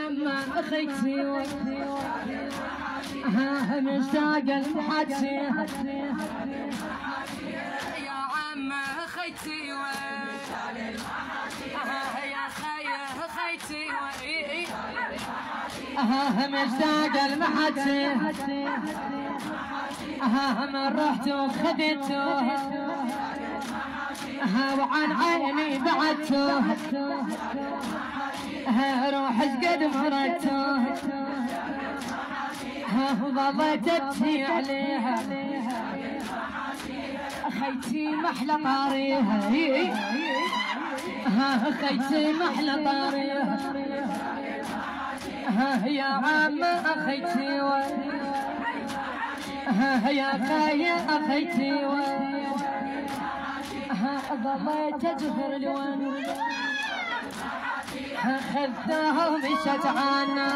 عم اخيتي مشتاق المحاتي يا عم اخيتي يا خيتي مشتاق المحاتي من رحت وخذيته وعن عيني بعدته روح قد مرته وظليت ابكي عليها خيتي محلى طاريها خيتي محلى طاريها يا عم اخيتي يا خايا اخيتي ظليت اجهر الوان خذتها ومشت عنا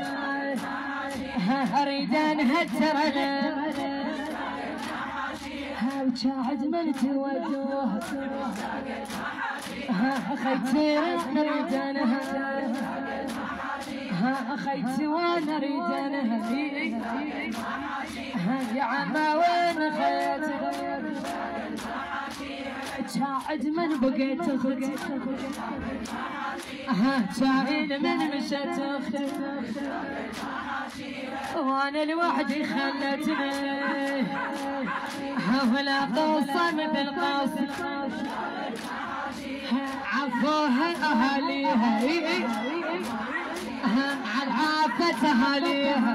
اريد انهتر وشاهد من توجه خيتي اريد انهتر خيتي وانا اريد انهتر يا عما وين خيتي شاهد من بقيت اختي شاهد من مشت اختي وانا لوحدي خلتني ولا قصة مثل قصة عفوها اهاليها عن عافة اهاليها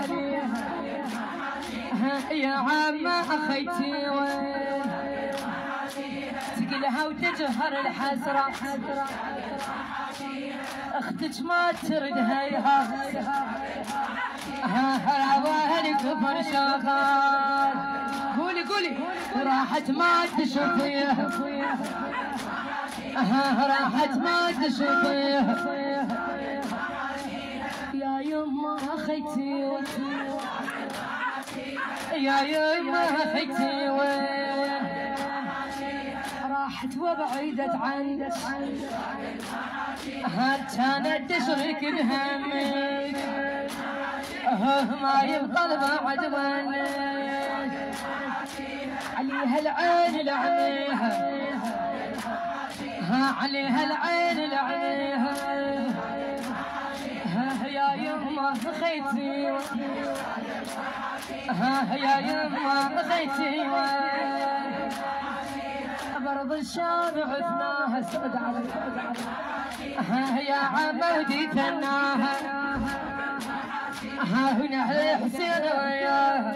يا عم اخيتي تقلها وتجهر الحسرة اختك ما تردها ظاهر كفر شغال قولي راحت ما تشوفيها راحت ما تشوفيها يا يما اخيتي يا يما اخيتي راحت وبعيدت عنك كانت تشرك بهمك ما يبقى بعد ظنك عليها العين لعنيها عليها العين لعنيها يا يما خيتي يا يما خيتي برض الشام عثناها سعد يا عمودي ثناها ونحل حسين وياها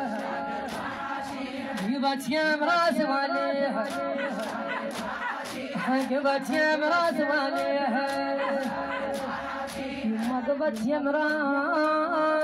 قبت يا مراس واليها قبت يا مراس واليها يما قبت يا مراس